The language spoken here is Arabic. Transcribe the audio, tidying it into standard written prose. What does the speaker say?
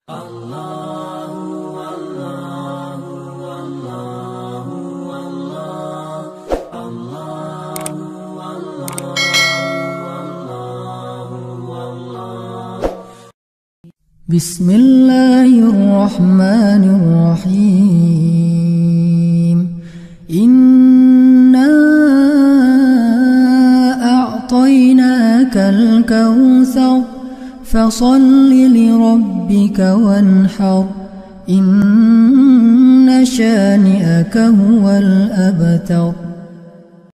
بسم الله الرحمن الرحيم إنا أعطيناك الكوثر فصل لربك وانحر إن شانئك هو الأبتر